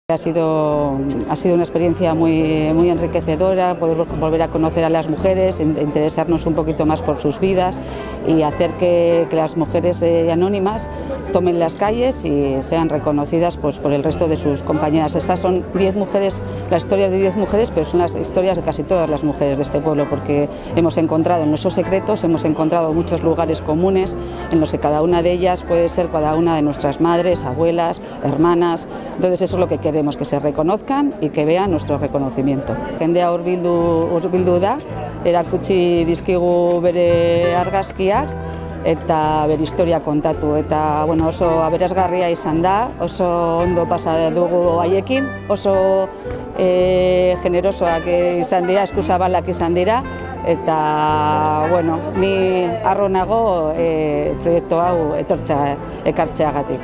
Ha sido una experiencia muy enriquecedora, poder volver a conocer a las mujeres, interesarnos un poquito más por sus vidas y hacer que las mujeres anónimas tomen las calles y sean reconocidas pues, por el resto de sus compañeras. Estas son 10 mujeres, las historias de 10 mujeres, pero son las historias de casi todas las mujeres de este pueblo, porque hemos encontrado en nuestros secretos, hemos encontrado muchos lugares comunes en los que cada una de ellas puede ser cada una de nuestras madres, abuelas, hermanas. Entonces eso es lo que queremos, que se reconozcan y que vean nuestro reconocimiento. Jendea hurbildu da, erakutsi dizkigu bere argazkiak eta bere historia kontatu, eta bueno, oso aberasgarria izan da, oso ondo pasa dugu haiekin, oso generosoak izan dira, eskuzabalak izan dira, eta bueno, ni harro nago proiektu hau ekartzeagatik.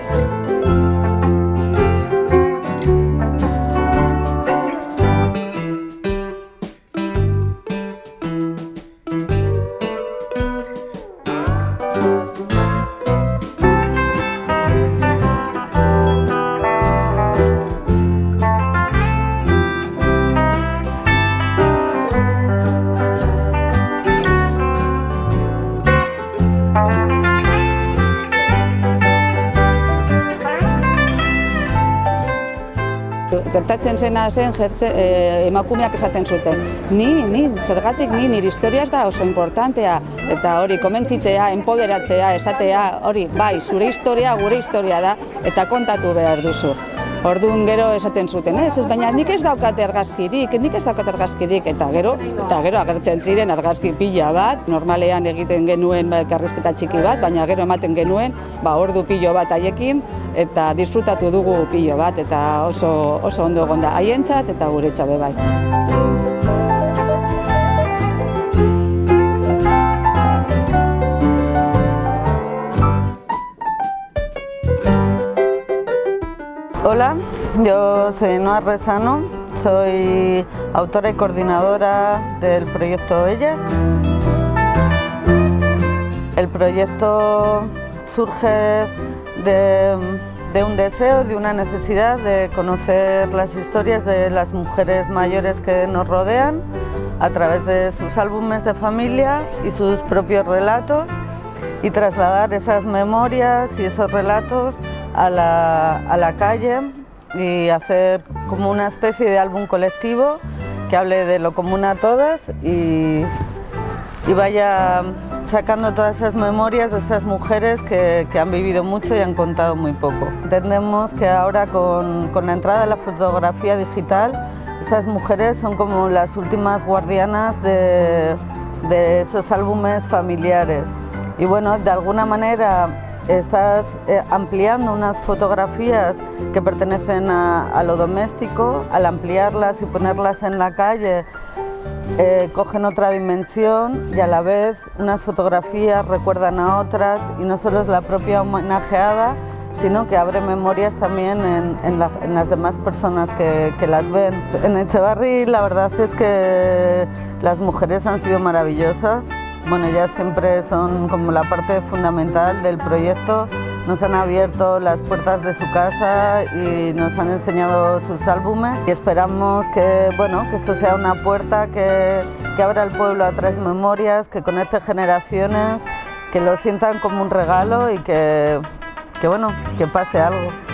Gertatzen zena zen, emakumeak esaten zuten, zergatik nire historia ez da oso importantea, eta hori komentzitzea, empoderatzea, esatea, hori, bai, zure historia, gure historia da, eta kontatu behar duzu. Orduan gero esaten zuten, baina nik ez daukat argazkirik, eta gero agertzen ziren argazki pila bat, normalean egiten genuen elkarrizketa txiki bat, baina gero ematen genuen ordu pilo bat haiekin, eta disfrutatu dugu pilo bat, eta oso ondo egon da haientzat eta guretzat be bai. Hola, yo soy Noa Rezano, soy autora y coordinadora del proyecto Ellas. El proyecto surge de un deseo, de una necesidad de conocer las historias de las mujeres mayores que nos rodean a través de sus álbumes de familia y sus propios relatos, y trasladar esas memorias y esos relatos a la calle y hacer como una especie de álbum colectivo que hable de lo común a todas y vaya sacando todas esas memorias de estas mujeres que han vivido mucho y han contado muy poco. Entendemos que ahora con la entrada de la fotografía digital, estas mujeres son como las últimas guardianas de esos álbumes familiares. Y bueno, de alguna manera estás ampliando unas fotografías que pertenecen a lo doméstico, al ampliarlas y ponerlas en la calle, cogen otra dimensión y a la vez unas fotografías recuerdan a otras y no solo es la propia homenajeada, sino que abre memorias también en las demás personas que las ven. En Etxebarri la verdad es que las mujeres han sido maravillosas. Bueno, ellas siempre son como la parte fundamental del proyecto, nos han abierto las puertas de su casa y nos han enseñado sus álbumes y esperamos que esto sea una puerta que abra el pueblo a otras memorias, que conecte generaciones, que lo sientan como un regalo y que pase algo.